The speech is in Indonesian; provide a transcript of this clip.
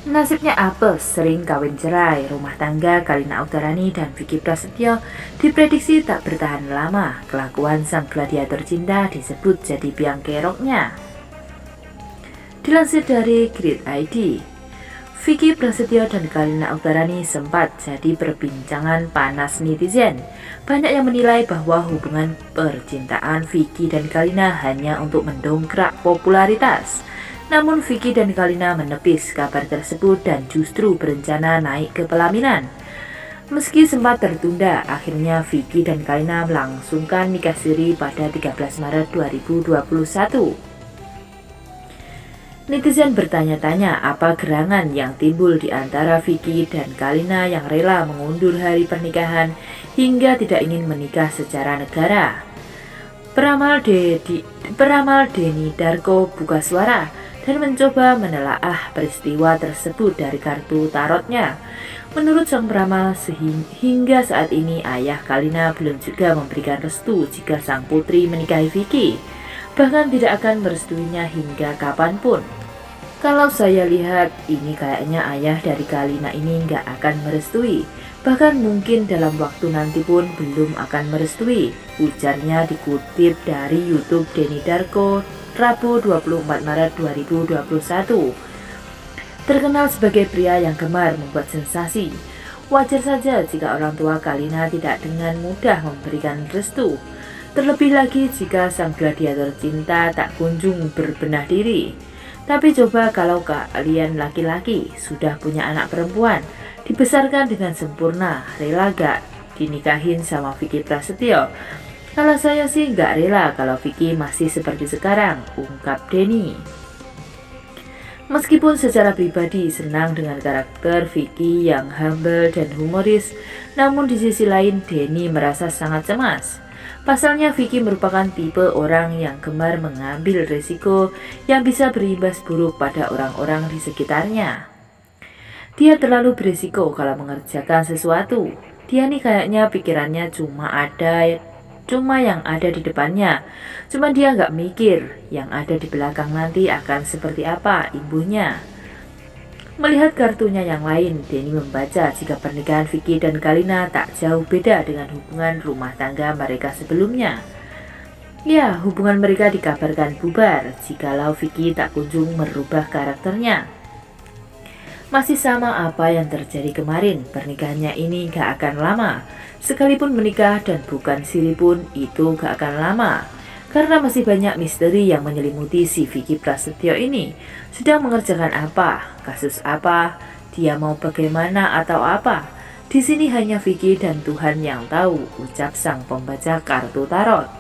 Nasibnya apes, sering kawin cerai, rumah tangga Kalina Uttarani dan Vicky Prasetyo diprediksi tak bertahan lama. Kelakuan sang gladiator cinta disebut jadi biang keroknya. Dilansir dari Grid ID, Vicky Prasetyo dan Kalina Uttarani sempat jadi perbincangan panas netizen. Banyak yang menilai bahwa hubungan percintaan Vicky dan Kalina hanya untuk mendongkrak popularitas. Namun Vicky dan Kalina menepis kabar tersebut dan justru berencana naik ke pelaminan. Meski sempat tertunda, akhirnya Vicky dan Kalina melangsungkan nikah siri pada 13 Maret 2021. Netizen bertanya-tanya apa gerangan yang timbul di antara Vicky dan Kalina yang rela mengundur hari pernikahan hingga tidak ingin menikah secara negara. Peramal Denny Darko buka suara dan mencoba menelaah peristiwa tersebut dari kartu tarotnya. Menurut sang peramal, hingga saat ini ayah Kalina belum juga memberikan restu jika sang putri menikahi Vicky. Bahkan tidak akan merestuinya hingga kapanpun. Kalau saya lihat, ini kayaknya ayah dari Kalina ini nggak akan merestui. Bahkan mungkin dalam waktu nanti pun belum akan merestui, ujarnya dikutip dari YouTube Denny Darko, Rabu 24 Maret 2021. Terkenal sebagai pria yang gemar membuat sensasi. Wajar saja jika orang tua Kalina tidak dengan mudah memberikan restu. Terlebih lagi jika sang gladiator cinta tak kunjung berbenah diri. Tapi coba kalau kalian laki-laki sudah punya anak perempuan, dibesarkan dengan sempurna, rela gak dinikahin sama Vicky Prasetyo? Kalau saya sih gak rela kalau Vicky masih seperti sekarang, ungkap Denny. Meskipun secara pribadi senang dengan karakter Vicky yang humble dan humoris, namun di sisi lain Denny merasa sangat cemas. Pasalnya Vicky merupakan tipe orang yang gemar mengambil risiko yang bisa berimbas buruk pada orang-orang di sekitarnya. Dia terlalu berisiko kalau mengerjakan sesuatu. Dia nih kayaknya pikirannya cuma yang ada di depannya. Cuma dia nggak mikir yang ada di belakang nanti akan seperti apa imbuhnya. Melihat kartunya yang lain, Denny membaca jika pernikahan Vicky dan Kalina tak jauh beda dengan hubungan rumah tangga mereka sebelumnya. Ya, hubungan mereka dikabarkan bubar jikalau Vicky tak kunjung merubah karakternya. Masih sama apa yang terjadi kemarin, pernikahannya ini gak akan lama. Sekalipun menikah dan bukan siri pun itu gak akan lama. Karena masih banyak misteri yang menyelimuti si Vicky Prasetyo ini. Sedang mengerjakan apa, kasus apa, dia mau bagaimana atau apa. Di sini hanya Vicky dan Tuhan yang tahu, ucap sang pembaca kartu tarot.